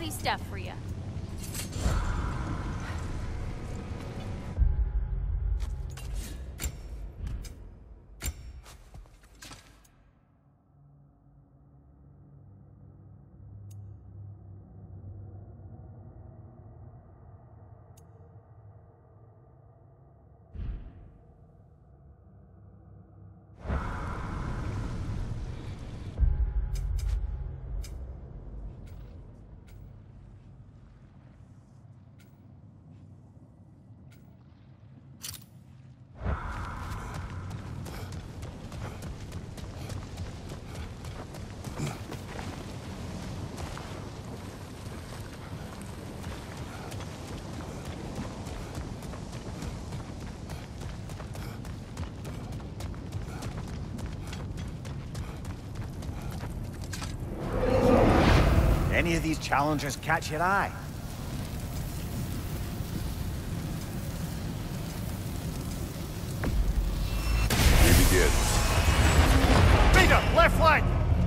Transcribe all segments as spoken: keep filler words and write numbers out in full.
quality stuff for you. Any of these challengers catch your eye? We begin. Rita, left flank!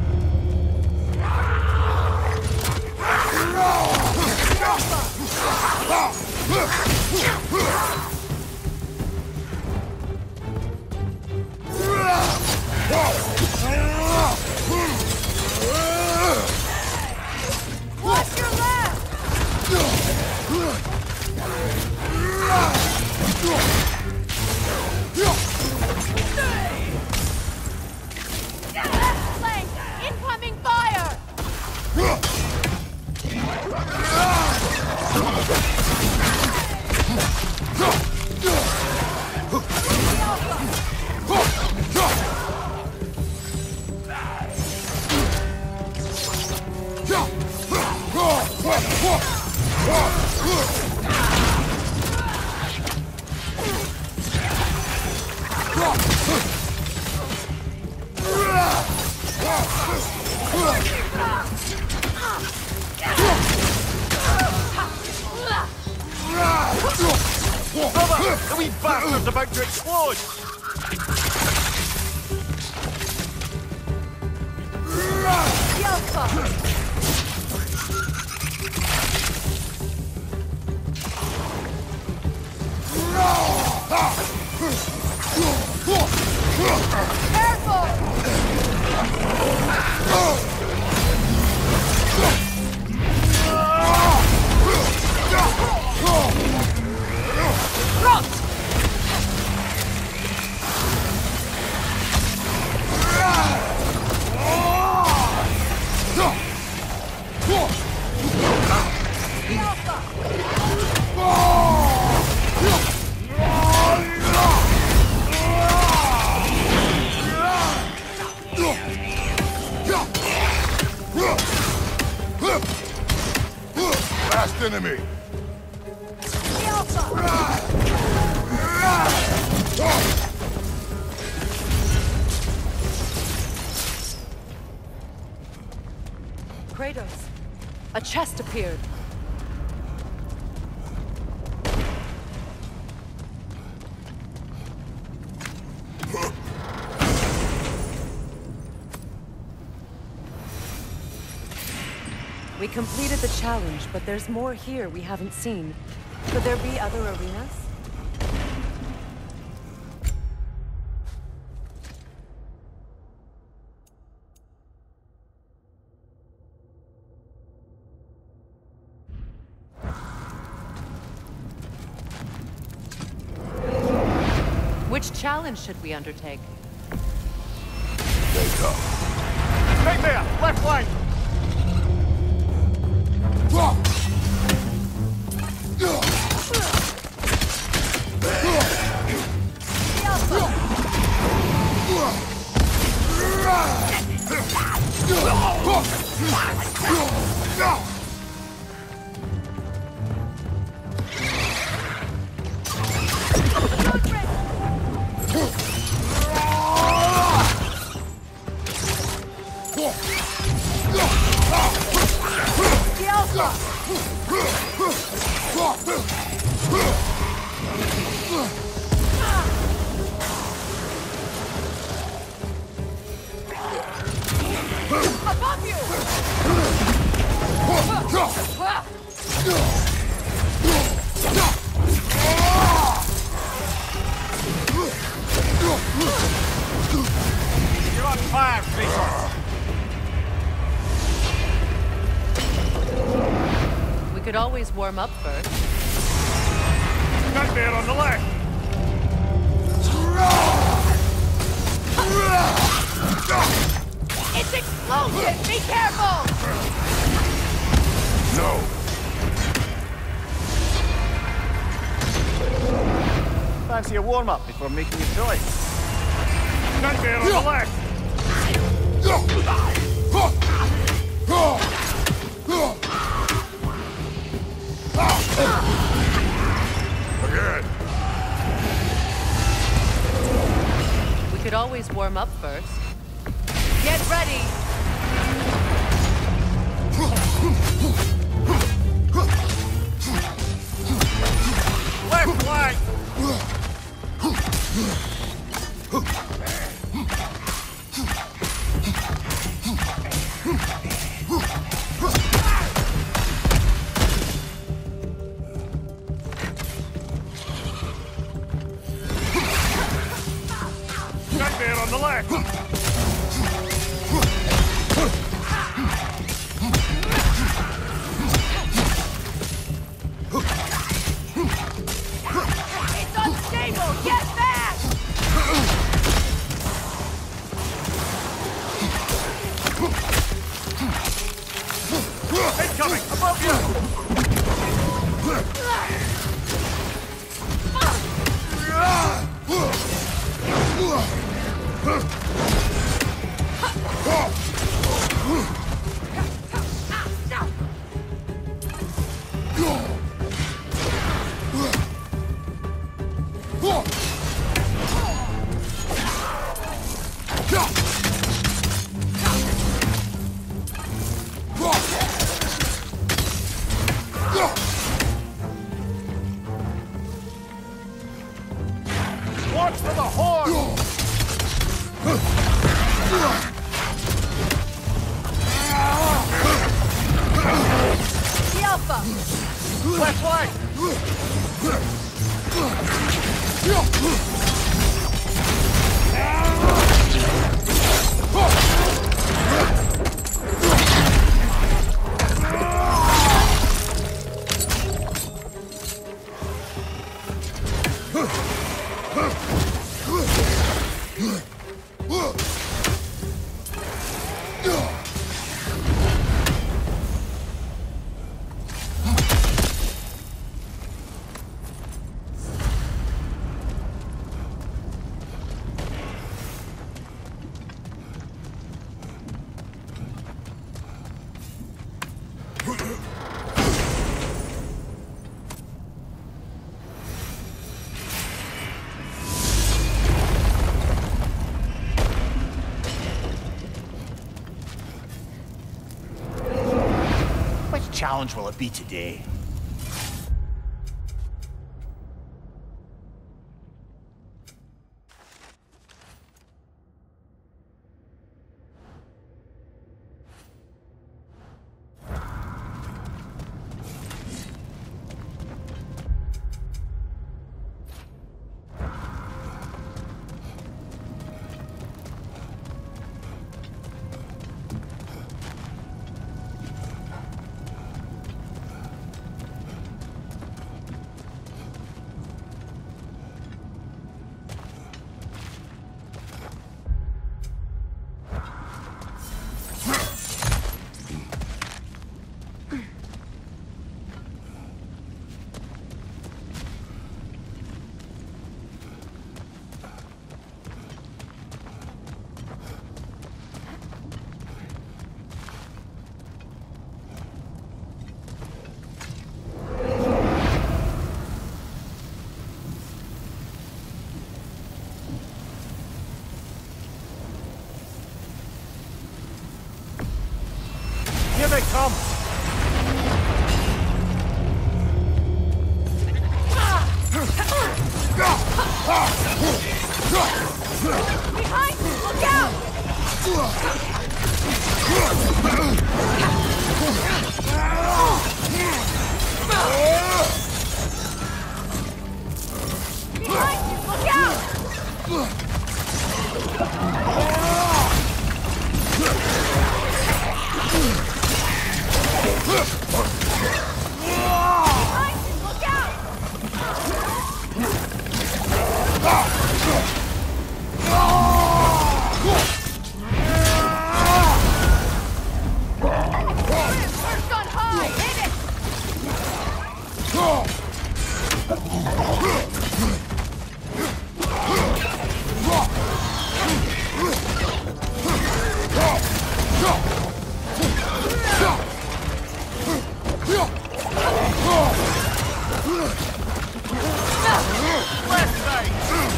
Watch your left! Left flank! Incoming fire! Brother, the wee bastard's about to explode! Last enemy. Kratos, a chest appeared. We completed the challenge, but there's more here we haven't seen. Could there be other arenas? Which challenge should we undertake? They come. Right there, left flank! Above you! You're on fire, Kratos! We could always warm up first. Nightmare on the left! It's explosive! Be careful! No. Fancy a warm-up before making your choice. Nightmare on the left! Again. We could always warm up first. Get ready! Left flank! Nightmare on the left! It's unstable! Get back! Incoming! Above you! Watch for the horn! The Alpha! Left flank! Which challenge will it be today? Here they come! Behind! Look out! Behind you! Look out! Behind you! Look out! First on high! Hit it! Left side!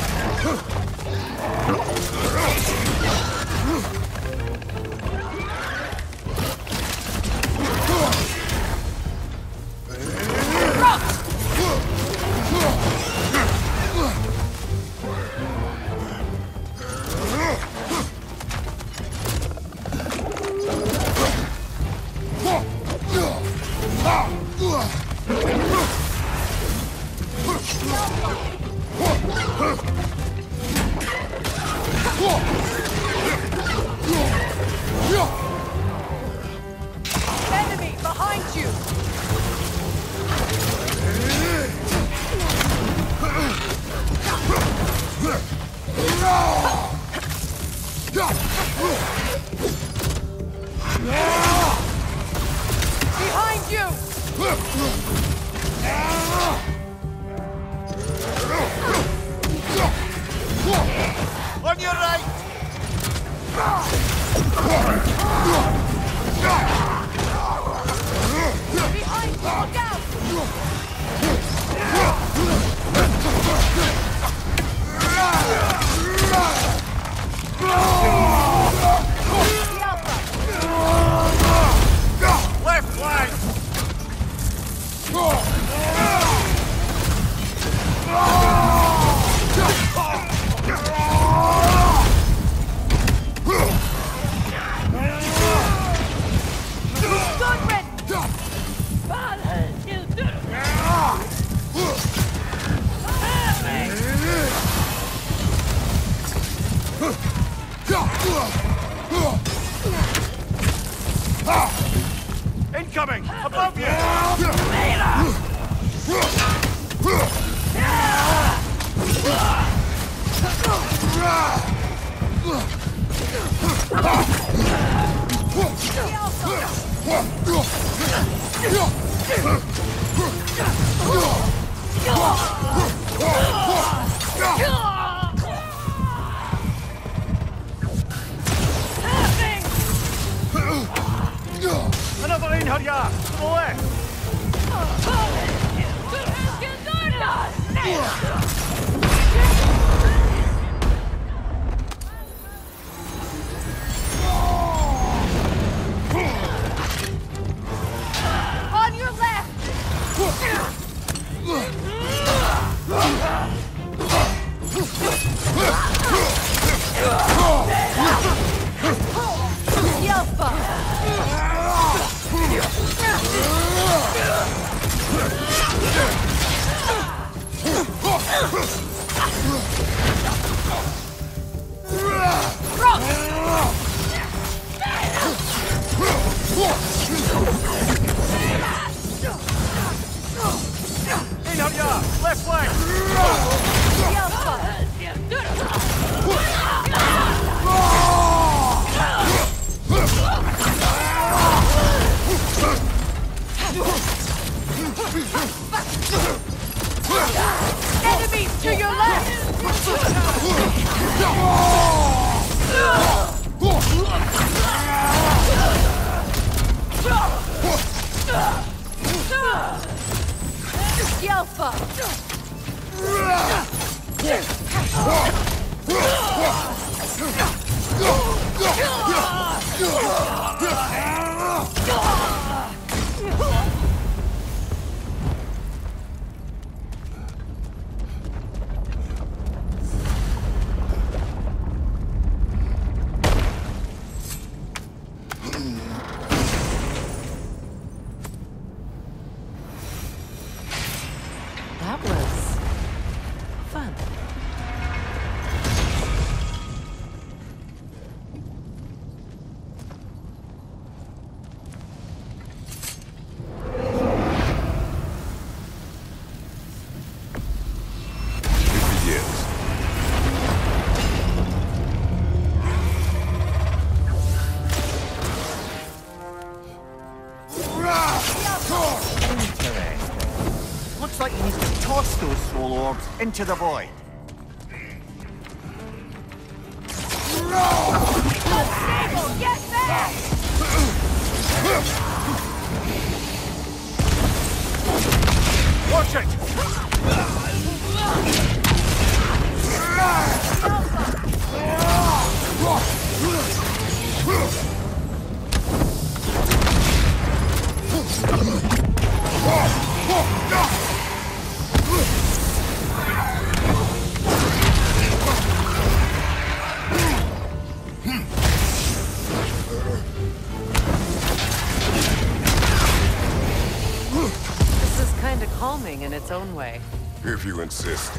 Enemy behind you! Behind you! On your right! Behind you! Look out! The Alpha! Left flank! Good riddance! Incoming! Above you! The Alpha! Another in here, yeah! To the left! On your left! The Alpha! In here, yeah! Left flank! The Alpha! Enemies to your left! The Alpha! Into the void. Unstable! Get back! Watch it! This is kind of calming in its own way. If you insist.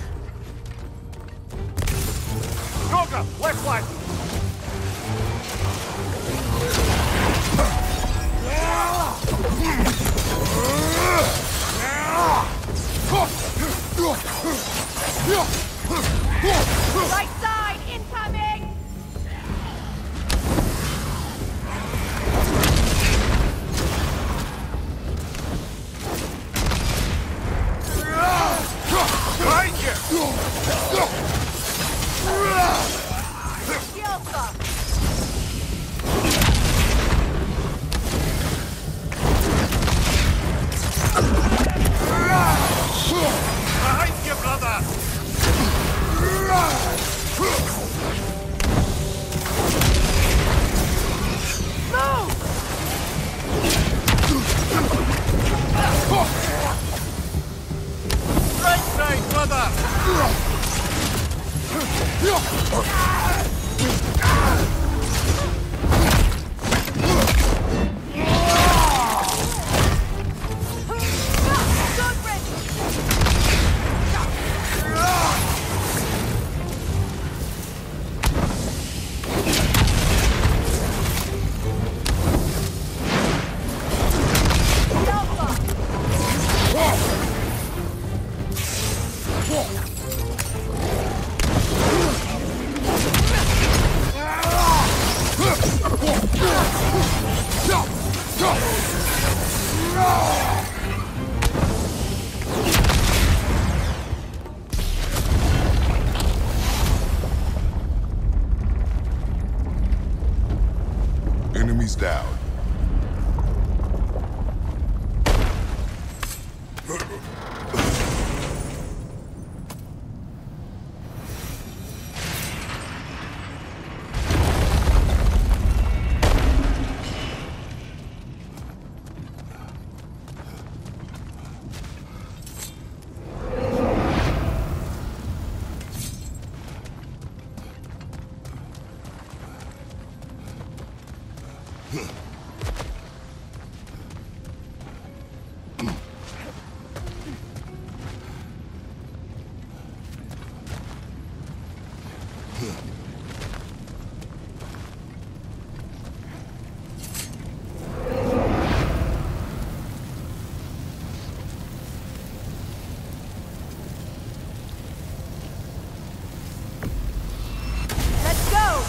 Droga, left flank! Right side, incoming! Behind you! Alpha! Behind you, brother! Right side, brother! Enemies down. Let's go!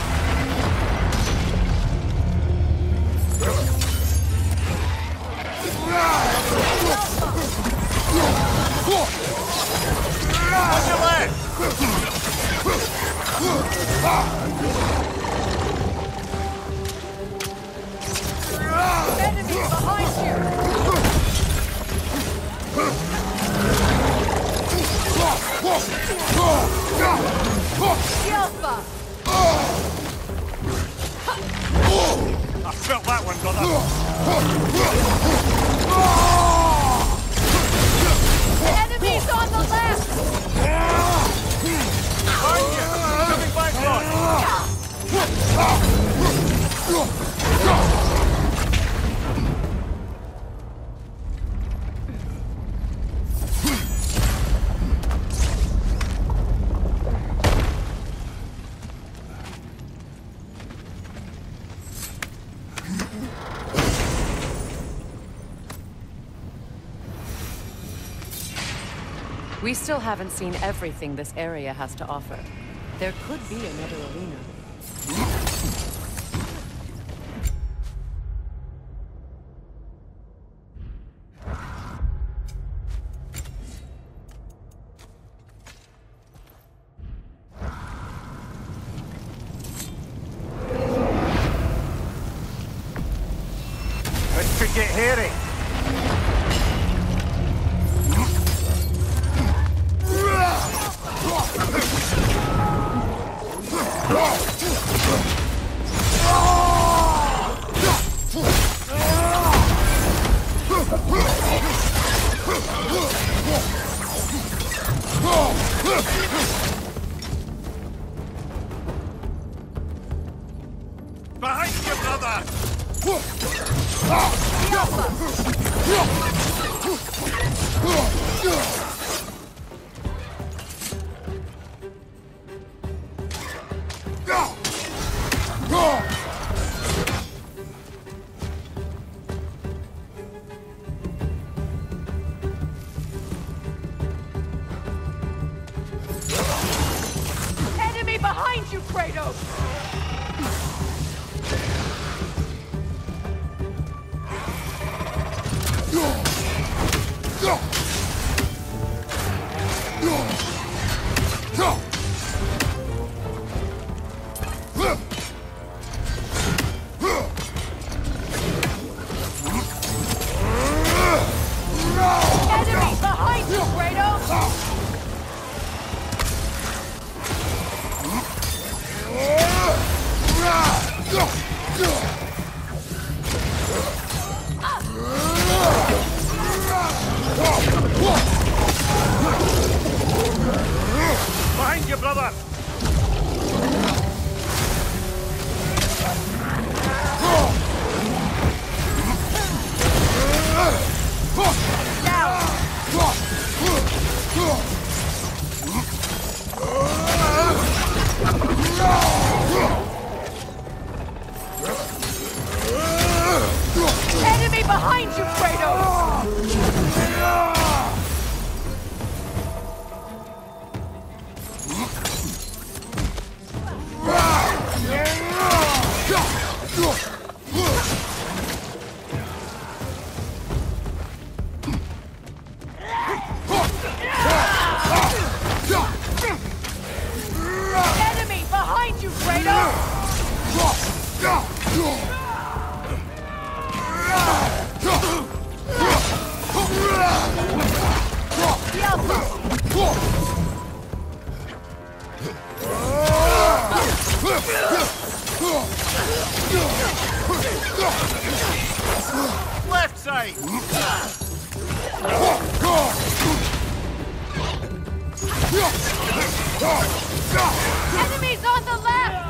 On your left! Enemies behind you! Alpha! I felt that one, brother! Enemies on the left! Behind you! Coming back on! We still haven't seen everything this area has to offer. There could be another arena. hairy. Behind you, brother! Enemy behind you, Kratos! Enemy behind you, Kratos! Behind you, brother! Enemy behind you, Kratos! Enemy behind you, Kratos! Left side! Enemies on the left!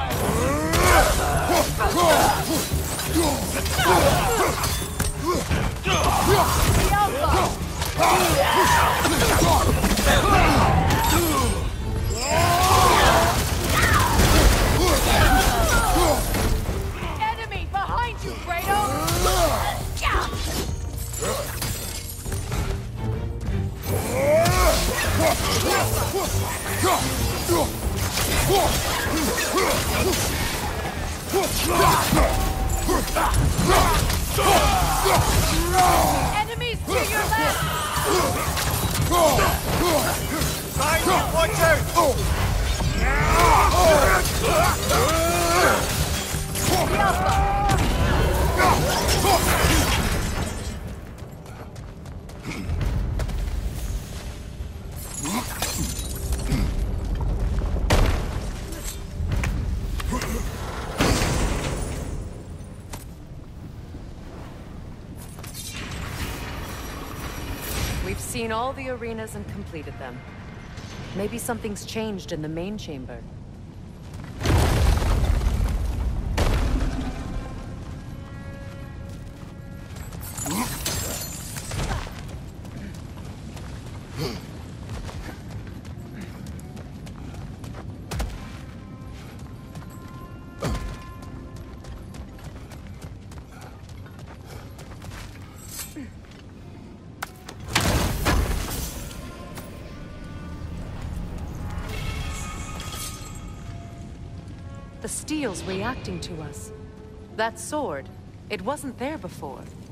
Enemy behind you, Kratos! Enemies to your left! Behind you, watch out! We've seen all the arenas and completed them. Maybe something's changed in the main chamber. The steel's reacting to us. That sword, it wasn't there before.